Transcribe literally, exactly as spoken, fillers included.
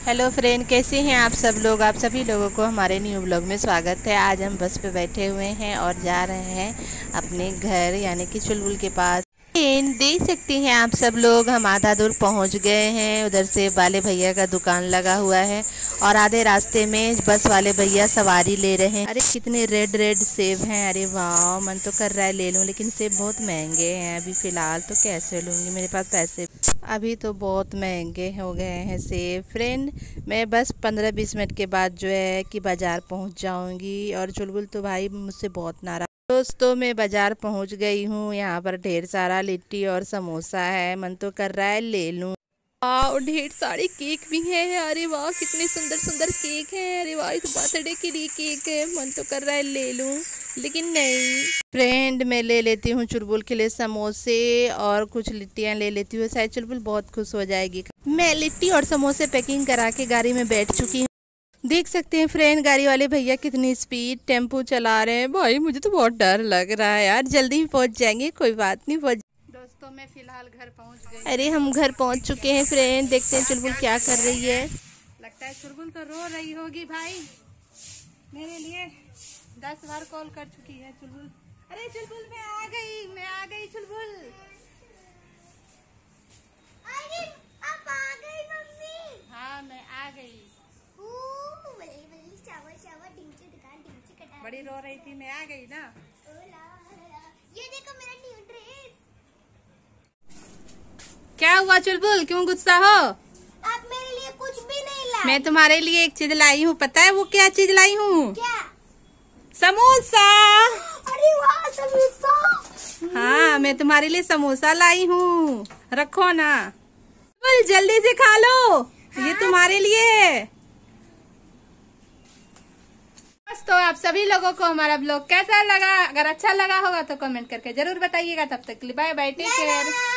Hello friend, कैसे हैं आप सब लोग। आप सभी लोगों को हमारे न्यू ब्लॉग में स्वागत है। आज हम बस पे बैठे हुए हैं और जा रहे हैं अपने घर यानी कि चुलबुल के पास। देख सकते हैं आप सब लोग, हम आधा दूर पहुंच गए हैं। उधर से बाले भैया का दुकान लगा हुआ है और आधे रास्ते में बस वाले भैया सवारी ले रहे हैं। अरे कितने रेड रेड सेब हैं, अरे वाह, मन तो कर रहा है ले लूं, लेकिन सेब बहुत महंगे हैं अभी फ़िलहाल, तो कैसे लूँगी, मेरे पास पैसे अभी तो बहुत महंगे हो गए हैं सेब। फ्रेंड, मैं बस पंद्रह बीस मिनट के बाद जो है कि बाज़ार पहुंच जाऊंगी। और चुलबुल तो भाई मुझसे बहुत नाराज़। दोस्तों, मैं बाज़ार पहुंच गई हूँ। यहाँ पर ढेर सारा लिट्टी और समोसा है, मन तो कर रहा है ले लूँ। और ढेर सारे केक भी हैं, अरे वाह कितने सुंदर सुंदर केक हैं। अरे वाह, तो बर्थडे के लिए केक है, मन तो कर रहा है ले लूँ, लेकिन नहीं। फ्रेंड, मैं ले लेती हूँ चुलबुल के लिए समोसे और कुछ लिट्टियाँ ले लेती हूँ, शायद चुलबुल बहुत खुश हो जाएगी। मैं लिट्टी और समोसे पैकिंग करा के गाड़ी में बैठ चुकी हूँ। देख सकते हैं फ्रेंड, गाड़ी वाले भैया कितनी स्पीड टेम्पो चला रहे हैं। भाई मुझे तो बहुत डर लग रहा है यार, जल्दी ही पहुँच जाएंगे, कोई बात नहीं पहुँच। दोस्तों, मैं फिलहाल घर पहुंच गई। अरे हम घर पहुंच चुके हैं फ्रेंड, देखते हैं चुलबुल क्या कर रही है। लगता है चुलबुल तो रो रही होगी भाई, मेरे लिए दस बार कॉल कर चुकी है चुलबुल। अरे चुलबुल, मैं आ गई, मैं आ गई चुलबुल। अरे आप आ गई मम्मी। हाँ, मैं आ गई। बली बली शावर शावर ढिंचे दुकान ढिंचे कटा। बड़ी रो रही थी, मैं आ गई ना। ये देखो मेरा न्यू ड्रेस। क्या हुआ चुलबुल, क्यों गुस्सा हो? आप मेरे लिए कुछ भी नहीं लाए। मैं तुम्हारे लिए एक चीज लाई हूँ, पता है वो क्या चीज लाई हूँ? क्या? समोसा। अरे वाह, समोसा। हाँ, मैं तुम्हारे लिए समोसा लाई हूँ, रखो ना। चुलबुल जल्दी से खा लो, ये तुम्हारे लिए है। तो आप सभी लोगों को हमारा ब्लॉग कैसा लगा? अगर अच्छा लगा होगा तो कमेंट करके जरूर बताइएगा। तब तक के लिए बाय बाय, टेक केयर।